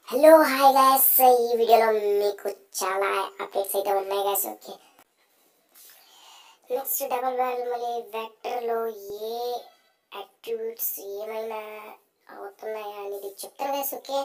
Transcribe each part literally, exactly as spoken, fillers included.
Hello hi guys, ఈ వీడియోలో మీకు చాలా అప్డేట్స్ అయితే ఉన్నాయి guys. Okay, next double barrel మళ్ళీ వెక్టర్లో ఏ అట్రిబ్యూట్స్ ఏమైనా అవుతున్నాయా అనేది చెప్తారు గైస్. ఓకే,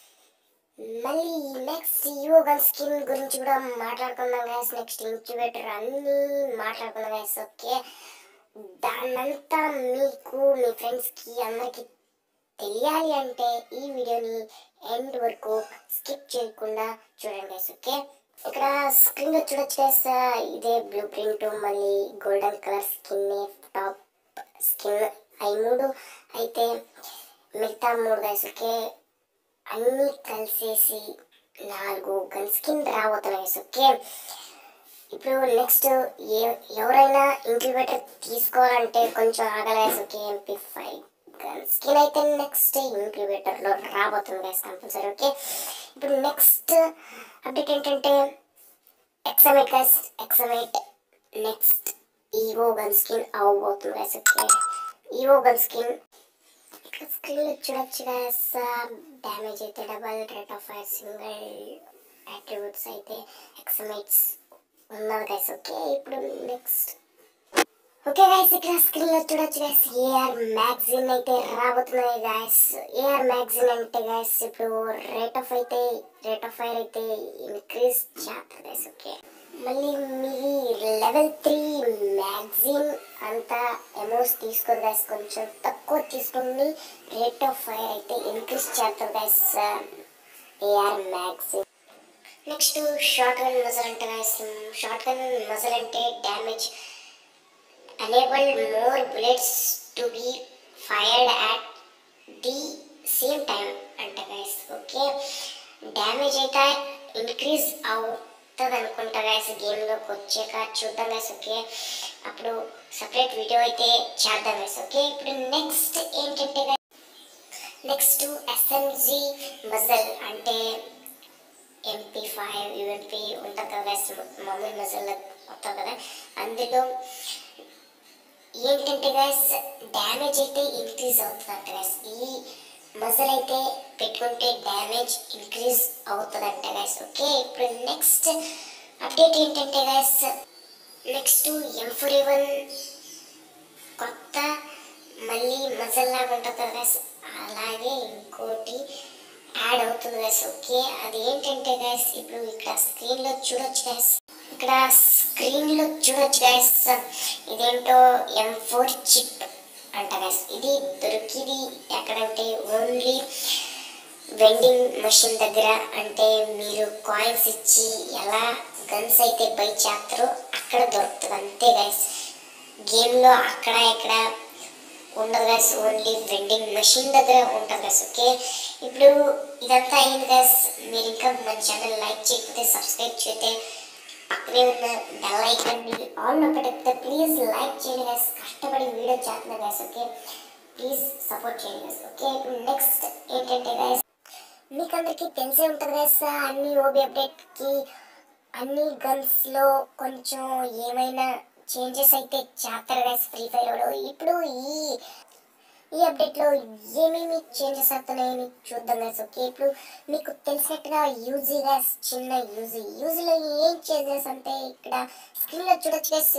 మళ్ళీ నెక్స్ట్ ఈవో గన్ స్కిన్ గురించి కూడా మాట్లాడుకుందాం గైస్. నెక్స్ట్ ఇంక్యుబేటర్ అన్నీ మాట్లాడుకుందాం గైస్. ఓకే, దాన్నంతా మీకు మీ ఫ్రెండ్స్కి అందరికి తెలియాలి అంటే ఈ వీడియోని ఎండ్ వరకు స్కిప్ చేయకుండా చూడండి గైస్. ఓకే, ఇక్కడ స్క్రీన్ లో చూడొచ్చు గైస్, ఇదే బ్లూ ప్రింట్ మళ్ళీ golden colour skin top skin అవి మూడు అయితే మిగతా మూడు గైస్. ఓకే, అన్నీ కలిసేసి నాలుగు గన్ స్కిన్ రాబోతున్నాయి గైస్. ఓకే, ఇప్పుడు నెక్స్ట్ ఏ ఎవరైనా ఇంక్యుబేటర్ తీసుకోవాలంటే కొంచెం ఆగాలి guys. Okay, MP five skin అయితే నెక్స్ట్ ఇంక్యుబేటర్ లో రాబోతుంది గైస్ కంపల్సరీ. ఓకే, ఇప్పుడు నెక్స్ట్ అప్డేట్ ఏంటంటే XM eight guys. XM eight next EVO gun skin అవ్వబోతుంది guys. Okay, EVO gun skin ఇక్కడ స్క్రీన్ లో చూడొచ్చు గైస్. డ్యామేజ్ అయితే double, rate of fire single, attributes అయితే ఎక్సమైట్స్ ఉన్నది గైస్. ఓకే, ఇప్పుడు నెక్స్ట్ ఓకే గైస్, ఇక్కడ స్క్రీన్ లో చూడొచ్చు గైస్, ఏఆర్ మ్యాగజైన్ అయితే రాబోతున్నాయి గైస్. ఏఆర్ మ్యాగజైన్ అంటే గైస్ ఇప్పుడు రేట్ ఆఫ్ అయితే రేట్ ఆఫ్ ఫైర్ అయితే ఇంక్రీజ్ చేస్తారు గైస్. ఓకే, మళ్ళీ మీరు లెవెల్ త్రీ మ్యాగజైన్ అంతా ఎమోస్ తీసుకోరు గైస్, కొంచెం తక్కువ తీసుకుని రేట్ ఆఫ్ ఫైర్ అయితే ఇంక్రీజ్ చేస్తారు guys AR magazine. Next short gun muzzle అంటే గైస్, షార్ట్ గన్ మజల్ అంటే damage enable more bullets to be fired at the same time అంటే గైస్. ఓకే, డ్యామేజ్ అయితే ఇంక్రీజ్ అవుతుంది అనుకుంటా గైస్, గేమ్లోకి వచ్చాక చూద్దాం గైస్. ఓకే, అప్పుడు సపరేట్ వీడియో అయితే చేద్దాం గైస్. ఓకే, ఇప్పుడు నెక్స్ట్ ఏంటంటే నెక్స్ట్ ఎస్ఎంజీ మజల్ అంటే ఎంపీ ఫైవ్ యూఎంపీ ఉంటుంది కదా గైస్, మామూలు మజల్ వస్తుంది కదా, అందులో ఏంటంటే గైస్ డ్యామేజ్ అయితే ఇంక్రీజ్ అవుతుందంట గైస్. ఈ మజల్ అయితే పెట్టుకుంటే డ్యామేజ్ ఇంక్రీజ్ అవుతుందంట గైస్. ఓకే, ఇప్పుడు నెక్స్ట్ అప్డేట్ ఏంటంటే guys next M four A one కొత్త మళ్ళీ మజల్ లాగా ఉంటుంది కదా గైస్, అలాగే ఇంకోటి యాడ్ అవుతుంది గైస్. ఓకే, అది ఏంటంటే గైస్ ఇప్పుడు ఇక్కడ స్క్రీన్లో చూడొచ్చు గైస్, ఇక్కడ స్క్రీన్ లో చూడొచ్చు గైస్, ఇదేంటో ఎం ఫోర్ చిప్ అంట గైస్. ఇది దొరికిది ఎక్కడంటే ఓన్లీ వెండింగ్ మెషిన్ దగ్గర, అంటే మీరు కాయిన్స్ ఇచ్చి ఎలా గన్స్ అయితే బై చేస్తారో అక్కడ దొరుకుతుంది అంతే గైస్. గేమ్లో అక్కడ ఇక్కడ ఉండదు గైస్, ఓన్లీ వెండింగ్ మెషిన్ దగ్గర ఉంటుంది గైస్. ఓకే, ఇప్పుడు ఇదంతా అయింది గైస్. మీరు ఇంకా మన ఛానల్ లైక్ చేయకపోతే సబ్స్క్రైబ్ చేస్తే పక్కనే ఉన్న బెల్ ఐకాన్ ని ఆన్ లో పెడితే ప్లీజ్ లైక్ చేయండి గైస్, కష్టపడి వీడియో చేస్తున్నా గైస్. ఓకే, ప్లీజ్ సపోర్ట్ చేయండి గైస్. ఓకే, ఇప్పుడు నెక్స్ట్ ఏంటంటే గైస్ మీకు అందరికీ తెలిసే ఉంటుంది గైస్, అన్ని ఓబీ అప్డేట్ కి అన్ని గన్స్ లో కొంచెం ఏమైనా చేంజెస్ అయితే చేస్తారు గైస్ ఫ్రీ ఫైర్ లో. ఇప్పుడు ఈ ఈ అప్డేట్లో ఏమేమి చేంజెస్ అవుతున్నాయని చూద్దాం గైస్. ఓకే, ఇప్పుడు మీకు తెలిసినట్టుగా యూజీ గైస్, చిన్న యూజీ యూజీలో ఏం చేంజెస్ అంటే ఇక్కడ స్క్రీన్లో చూడొచ్చు గైస్,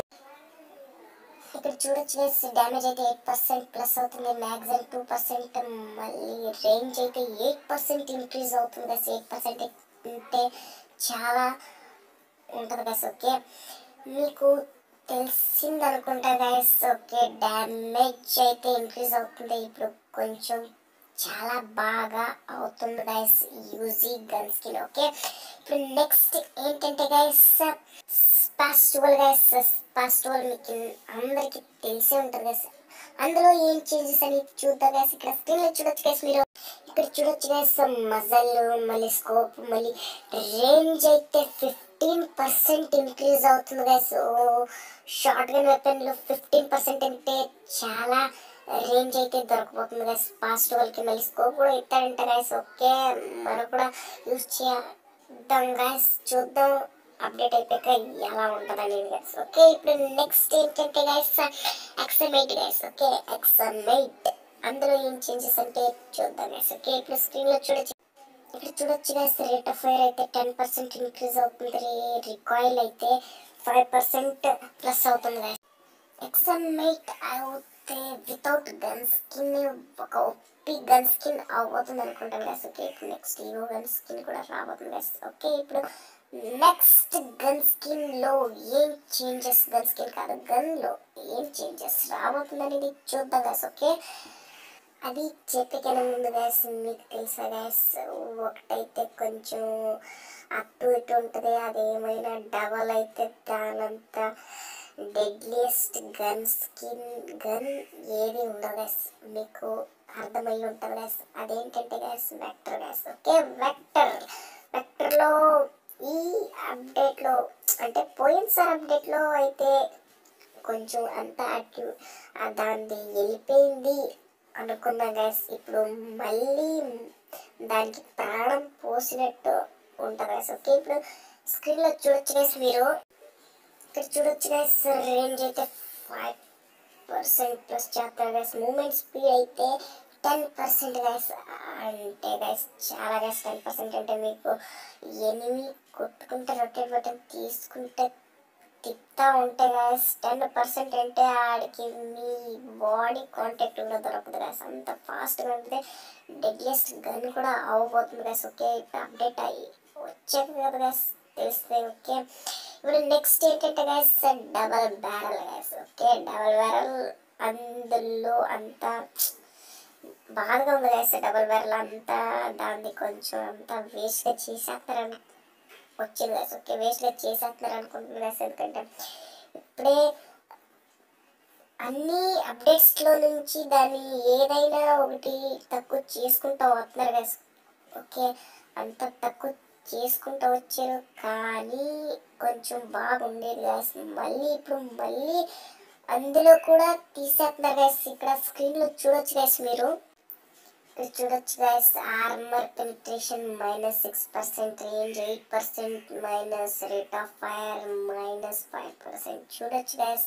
ఇక్కడ చూడొచ్చు గైస్ డ్యామేజ్ అయితే ఎయిట్ పర్సెంట్ ప్లస్ అవుతుంది, మ్యాగజైన్ టూ పర్సెంట్, మళ్ళీ రేంజ్ అయితే ఎయిట్ పర్సెంట్ ఇంక్రీజ్ అవుతుంది గైస్. ఎయిట్ పర్సెంట్ అంటే చాలా ఉంటుంది గైస్. ఓకే, మీకు తెలిసింది అనుకుంటా గైస్. ఓకే, డ్యామేజ్ అయితే ఇంక్రీజ్ అవుతుంది, ఇప్పుడు కొంచెం చాలా బాగా అవుతుంది guys UG gun skin. Okay, ఇప్పుడు నెక్స్ట్ ఏంటంటే గైస్ స్పాస్టువల్ గైస్. స్పాస్టువల్ మీకు అందరికి తెలిసే ఉంటుంది గైస్, అందులో ఏం చేంజెస్ అని చూద్దాం గైస్. ఇక్కడ స్క్రీన్ లో చూడొచ్చు గైస్, మీరు ఇక్కడ చూడొచ్చు గైస్ మజల్ మళ్ళీ స్కోప్ మళ్ళీ రేంజ్ అయితే ఫిఫ్టీన్ పర్సెంట్ ఇంక్రీజ్ అవుతుంది గైస్. షార్ట్ గన్ వెపన్ లో ఫిఫ్టీన్ పర్సెంట్ అంటే చాలా రేంజ్ అయితే దొరకపోతుంది గైస్. ఫాస్ట్ వాళ్ళకి మళ్ళీ స్కోప్ కూడా ఇస్తాడంట గైస్. ఓకే, మనం కూడా యూజ్ చేద్దాం గైస్, చూద్దాం అప్డేట్ అయిపోయాక ఎలా ఉంటుందని గైస్. ఓకే, ఇప్పుడు నెక్స్ట్ ఏంటంటే guys XM eight guys. Okay, XM eight అందులో ఏం చేంజెస్ అంటే చూద్దాం గైస్. ఓకే, ఇప్పుడు స్క్రీన్ లో చూడొచ్చు ఇక్కడ చూడొచ్చు గైస్, రేట్ ఆఫ్ ఫైర్ అయితే టెన్ పర్సెంట్ ఇంక్రీజ్ అవుతుంది, రికాయిల్ అయితే ఫైవ్ పర్సెంట్ ప్లస్ అవుతుంది గైస్. ఎక్సమైట్ అవుతే వితౌట్ గన్ స్కిన్ ఒక ఒప్పి గన్ స్కిన్ అవబోతుంది అనుకుంటాను గైస్. ఓకే, ఇప్పుడు నెక్స్ట్ ఈవో గన్ స్కిన్ కూడా రాబోతుంది గైస్. ఓకే, ఇప్పుడు నెక్స్ట్ గన్ స్కిన్ లో ఏం చేంజెస్, గన్ స్కిన్ కాదు గన్ లో ఏం చేంజెస్ రాబోతుంది అనేది చూద్దాం గైస్. ఓకే, అది చెప్పికనే ముందు గైస్ మీకు తెలుసా గైస్, ఒకటైతే కొంచెం అటు ఇటు ఉంటుంది, అదేమైనా డబల్ అయితే దానంతా డెడ్లియస్ట్ గన్ స్కిన్ గన్ ఏది ఉండదు గైస్, మీకు అర్థమై ఉంటుంది గైస్. అదేంటంటే guys vector guys. Okay, vector వెక్టర్లో ఈ అప్డేట్లో అంటే పోయినసారి అప్డేట్లో అయితే కొంచెం అంతా యాక్టివ్ దాన్ని వెళ్ళిపోయింది అనుకున్నా గైస్. ఇప్పుడు మళ్ళీ దానికి ప్రాణం పోసినట్టు ఉంటుంది గైస్. ఓకే, ఇప్పుడు స్క్రీన్లో చూడొచ్చు గైస్, మీరు ఇక్కడ చూడొచ్చు గైస్, రేంజ్ అయితే ఫైవ్ పర్సెంట్ ప్లస్ చేస్తారు గైస్. మూమెంట్ స్పీడ్ అయితే టెన్ పర్సెంట్ గైస్. అంటే గైస్ చాలా గైస్, టెన్ పర్సెంట్ అంటే మీకు ఎనిమి కొట్టుకుంటే రొటేట్ బటన్ తీసుకుంటే తిప్పుతా ఉంటే గైస్ టెన్ పర్సెంట్ అంటే ఆడికి మీ బాడీ కాంటాక్ట్ కూడా దొరకదు గైస్, అంత ఫాస్ట్గా ఉంటుంది. డెడ్లియస్ట్ గన్ కూడా అవ్వబోతుంది గైస్. ఓకే, ఇప్పుడు అప్డేట్ అయ్యి వచ్చాక కదా గైస్ తెలుస్తుంది. ఓకే, ఇప్పుడు నెక్స్ట్ ఏంటంటే guys double barrel guys. Okay, double barrel అందులో అంతా బాగా ఉంది గైస్. డబల్ బ్యారల్ అంతా దాన్ని కొంచెం అంతా వేస్ట్గా చేసేస్తారని వచ్చింది గైస్. ఓకే, వేస్ట్గా చేసేస్తున్నారు అనుకుంటున్నారు గైస్, ఎందుకంటే ఇప్పుడే అన్ని అప్డేట్స్లో నుంచి దాన్ని ఏదైనా ఒకటి తక్కువ చేసుకుంటూ వస్తున్నారు గైస్. ఓకే, అంత తక్కువ చేసుకుంటూ వచ్చారు కానీ కొంచెం బాగుండేది గైస్. మళ్ళీ ఇప్పుడు మళ్ళీ అందులో కూడా తీసేస్తున్నారు గైస్. ఇక్కడ స్క్రీన్లో చూడొచ్చు గైస్, మీరు ఇక్కడ చూడొచ్చు guys, armour penetration minus six percent, range eight percent minus, rate of fire minus five percent. చూడొచ్చు గైస్,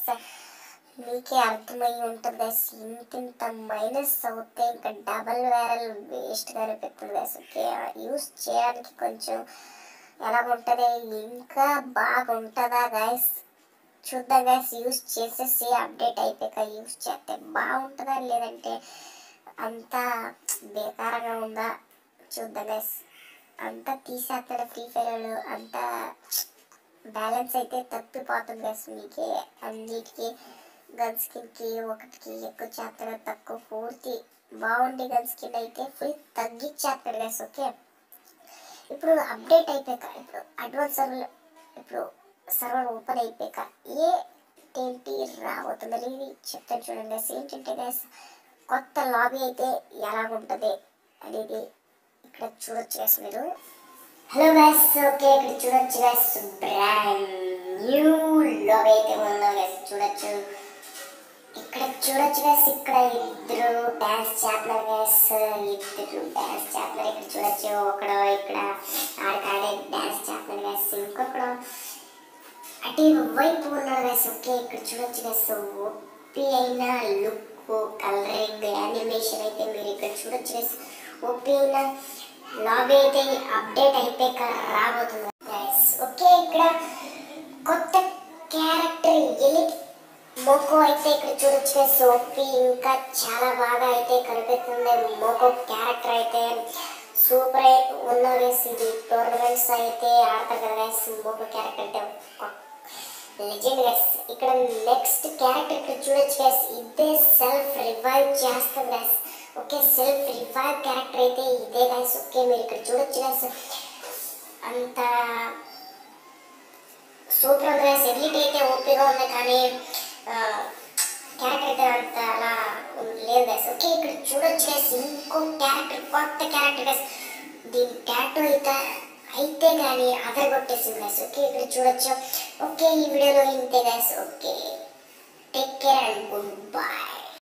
మీకే అర్థమై ఉంటుంది గైస్. ఇంత మైనస్ అవుతే ఇంకా డబల్ వ్యారల్ వేస్ట్గా అనిపిస్తుంది గైస్. ఓకే, యూస్ చేయడానికి కొంచెం ఎలా ఉంటుంది, ఇంకా బాగుంటుందా గైస్ చూద్దాం గైస్. యూస్ చేసేసి అప్డేట్ అయిపోయాక యూస్ చేస్తే బాగుంటుందా లేదంటే అంతా బేకారంగా ఉందా చూద్దాం గైస్. అంతా తీసేస్తాడు ఫ్రీ ఫైర్, అంతా బ్యాలెన్స్ అయితే తప్పిపోతుంది గైస్. మీకే అన్నిటికీ గన్ స్కిన్కి ఒకటికి ఎక్కువ చేస్తాడు, తక్కువ పూర్తి బాగుండే గన్ స్కిన్ అయితే ఫుల్ తగ్గించేస్తాడు గైస్. ఓకే, ఇప్పుడు అప్డేట్ అయిపోయాక ఇప్పుడు అడ్వాన్స్ సర్వర్ ఇప్పుడు సర్వర్ ఓపెన్ అయిపోయాక ఏ ఏంటి రాబోతుంది అనేది చెప్తాను చూడండి గైస్. ఏంటంటే గైస్ కొత్త లాబీ అయితే ఎలాగుంటుంది అనేది ఇక్కడ చూడొచ్చు గైస్ మీరు. హలో గైస్, ఓకే ఇక్కడ చూడొచ్చు గైస్, బ్రాండ్ న్యూ లాబీ అయితే ఉందో గైస్ చూడొచ్చు. ఇక్కడ చూడొచ్చు గైస్, ఇక్కడ ఇద్దరు డ్యాన్స్ చేస్తున్నారు గైస్, ఇద్దరు డ్యాన్స్ చేస్తున్నారు. ఇక్కడ చూడొచ్చు, ఒకడు ఇక్కడ ఆడకాడే డ్యాన్స్ చేస్తున్నారు గైస్, ఇంకొకడు అటు వైపు ఉన్నాడు గైస్. ఓకే, ఇక్కడ చూడొచ్చు గైస్, ఓపీ అయిన లుక్ కలరింగ్ యానిమేషన్ అయితే మీరు ఇక్కడ చూడొచ్చు గైస్. ఓపీ అయిన లాబీ అయితే అప్డేట్ అయిపోయాక రాబోతుంది గైస్. ఓకే, ఇక్కడ కొత్త క్యారెక్టర్ ఎలిట్ మోకో అయితే ఇక్కడ చూడొచ్చు గైస్. ఓపీ ఇంకా చాలా బాగా అయితే కనిపిస్తుంది. మోకో క్యారెక్టర్ అయితే సూపర్ ఉన్న గైస్. ఇది టోర్నమెంట్స్ అయితే ఆడతారు కదా గైస్, మోకో క్యారెక్టర్ అంటే లెజెండ్ గైస్. ఇక్కడ నెక్స్ట్ క్యారెక్టర్ ఇక్కడ చూడొచ్చు గైస్, ఇదే సెల్ఫ్ రివైవ్ చేస్తుంది guys. Okay, self revive character అయితే ఇదే గైస్. ఓకే, మీరు ఇక్కడ చూడొచ్చు గైస్, అంత సూపర్ ఉంది గైస్. ఎలిట్ అయితే ఓపీగా ఉంది కానీ క్యారెక్టర్ అయితే అంత అలా లేదు గైస్. ఓకే, ఇక్కడ చూడొచ్చు గైస్, ఇంకో క్యారెక్టర్ కొత్త క్యారెక్టర్ గైస్. దీని ట్యాటూ అయితే అయితే కానీ అదర్ కొట్టేసింది గైస్. ఓకే, ఇక్కడ చూడొచ్చు. ఓకే, ఈ వీడియోలో ఇంతే guys. Okay, take care and good by.